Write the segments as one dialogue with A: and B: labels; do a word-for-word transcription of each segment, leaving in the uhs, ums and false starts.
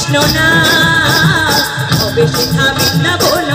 A: কৃষ্ণ না হবে সেথা বৃন্দাবন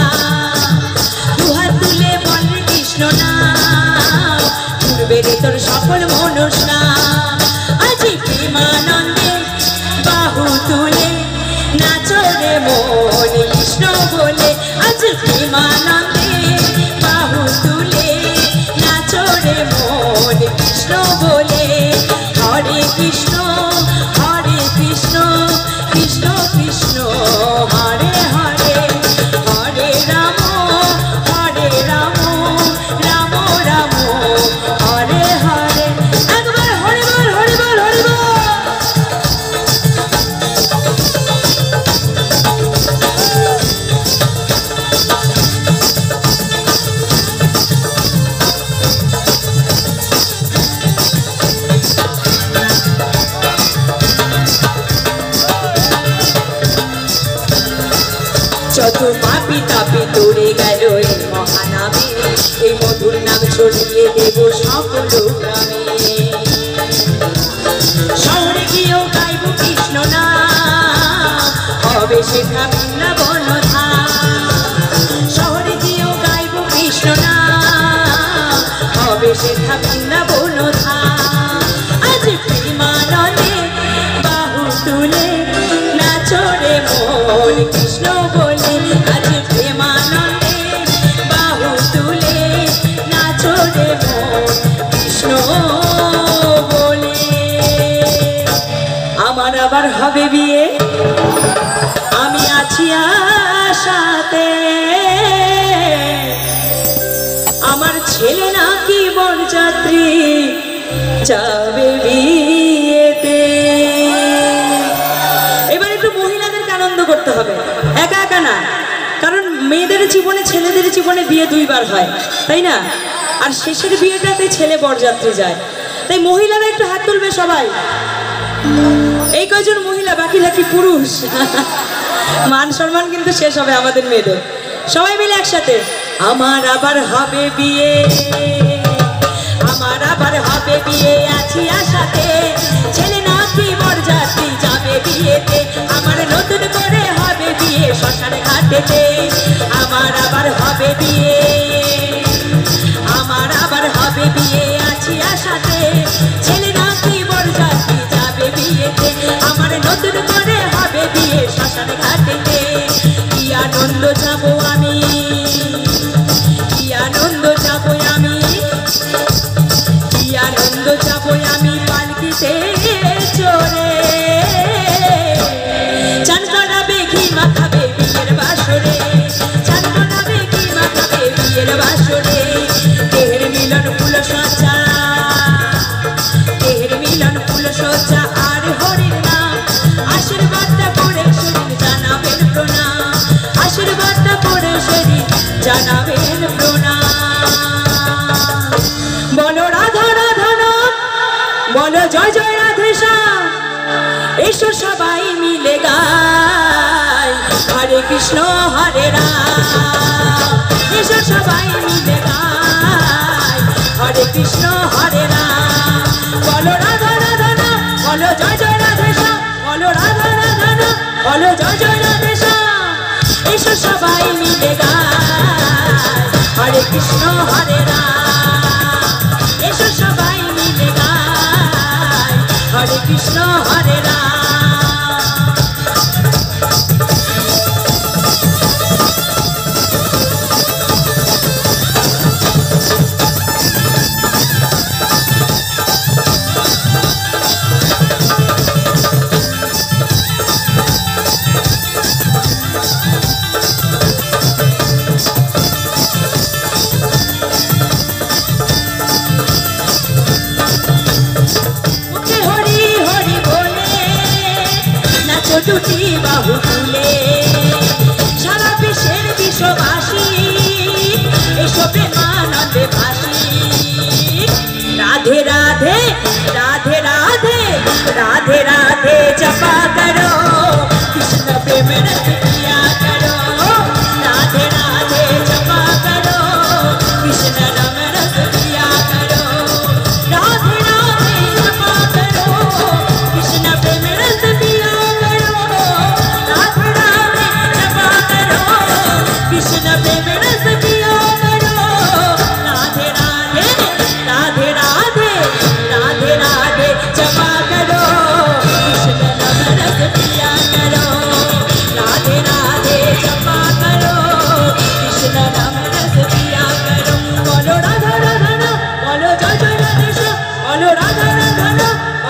A: দুহাত তুলে বলে কৃষ্ণ না বেড়ে তোর সকল মনস্না আজি প্রেমানন্দে বাহু তুলে নাচরে মন কৃষ্ণ বলে আজি প্রেমানন্দে বাহু তুলে নাচরে মন কৃষ্ণ বলে হরে কৃষ্ণ হরে কৃষ্ণ কৃষ্ণ কৃষ্ণ হরে হরে হরে রাম হরে রাম রাম রাম হরে হরে একবার হরে বল হরে বল হরে বল যত পাপি তাপি দৌড়ে গেল এই মহানামে এই মধুর নাম ছড়িয়ে দেব সকল গ্রামে শহরে গিয়েও গাইব কৃষ্ণ নাম হবে সেথা বৃন্দাবন শহরে গিয়েও গাইব কৃষ্ণ নাম হবে সেথা বৃন্দাবন আজ প্রেমানন্দে বাহু তুলে নাচরে মন কৃষ্ণ বলে আজ প্রেমানন্দে বাহু তুলে নাচরে মন কৃষ্ণ বলে আমার আবার হবে বিয়ে আমি আছি আশাতে আমার ছেলে নাকি বরযাত্রী যাবে বিয়েতে এবার একটু মহিলাদেরকে আনন্দ করতে হবে একা একা না কারণ মেয়েদের জীবনে ছেলেদের জীবনে বিয়ে দুইবার হয় তাই না আর শেষের বিয়েটাতে ছেলে বরযাত্রী যায় তাই মহিলারা একটু হাত তুলবে সবাই এই কয়জন মহিলা বাকিরা কি পুরুষ মান সম্মান কিন্তু শেষ হবে আমাদের মেয়েদের সবাই মিলে একসাথে আমার আবার হবে বিয়ে আমার আবার হবে বিয়ে আছি আশাতে ছেলে নাকি বরযাত্রী যাবে বিয়েতে আমার নতুন করে হবে বিয়ে শ্মশান ঘাটেতে আমার আবার হবে বিয়ে আমার আবার হবে বিয়ে আছি আশাতে ছেলে নাকি বরযাত্রী যাবে বিয়েতে আমার নতুন করে হবে বিয়ে শ্মশান ঘাটেতে কি আনন্দ যাবো আমি কি আনন্দ যাবো আমি কি আনন্দ যাবো আমি পালকিতে চড়ে চান করাবে ঘি মাখাবে বিয়ের বাসরে চান করাবে ঘি মাখাবে বিয়ের বাসরে দেহের মিলন ফুল সজ্জা দেহের মিলন ফুল সজ্জা আর হরির নাম আশীর্বাদটা করে শরীর জানাবেন প্রণাম আশীর্বাদটা করে শরীর জানাবেন প্রণাম বলো রাধা রাধা নাম বলো জয় জয় রাধে শ্যাম এসো সবাই মিলে গাই হরে কৃষ্ণ হরে রাম এসো সবাই মিলে গাই হরে কৃষ্ণ হরে রাম বলো রাধা রাধা নাম বলো জয় জয় রাধে শ্যাম বলো রাধা রাধা নাম বলো জয় জয় রাধে শ্যাম এসো সবাই মিলে গাই হরে কৃষ্ণ হরে রাম এসো সবাই মিলে গাই হরে কৃষ্ণ হরে রাম দুটি বাহু তুলে সারা বিশ্বের বিশ্ববাসী এসো প্রেমানন্দে ভাসি রাধে রাধে রাধে রাধে রাধে রাধে জপা করো কৃষ্ণ প্রেমের কিয়া করো রাধে রাধে জপা করো কৃষ্ণ নাম রস কিয়া করো রাধে রাধে জপা করো কৃষ্ণ প্রেমের কিয়া করো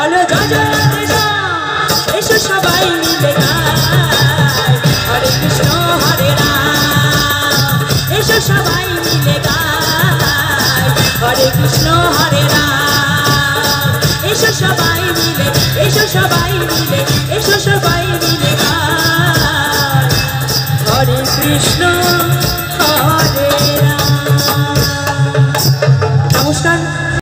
A: বলো জয় জয় রাধে শ্যাম এসো সবাই মিলে গাই হরে কৃষ্ণ হরে রাম এসো সবাই মিলে গাই হরে কৃষ্ণ হরে রাম এসো সবাই মিলে এসো সবাই মিলে এসো সবাই মিলে গাই হরে কৃষ্ণ